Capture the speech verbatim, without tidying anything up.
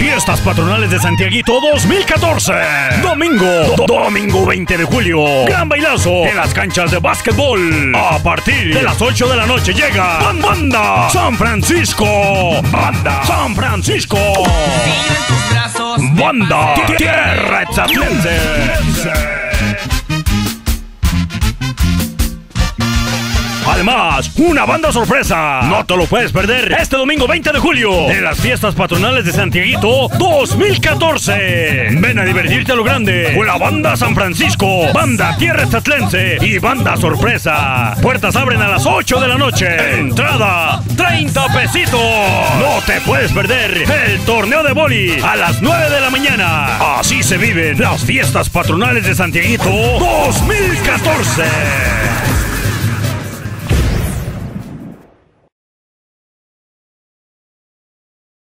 Fiestas Patronales de Santiaguito dos mil catorce. Domingo, do- domingo veinte de julio. Gran bailazo en las canchas de básquetbol. A partir de las ocho de la noche llega Ban- Banda San Francisco. Banda San Francisco. Banda Tierra Exatlense. Además, una banda sorpresa. No te lo puedes perder este domingo veinte de julio en las Fiestas Patronales de Santiaguito dos mil catorce. Ven a divertirte a lo grande con la Banda San Francisco, Banda Tierra Exatlense y Banda Sorpresa. Puertas abren a las ocho de la noche. Entrada treinta pesitos. No te puedes perder el torneo de boli a las nueve de la mañana. Así se viven las Fiestas Patronales de Santiaguito dos mil catorce.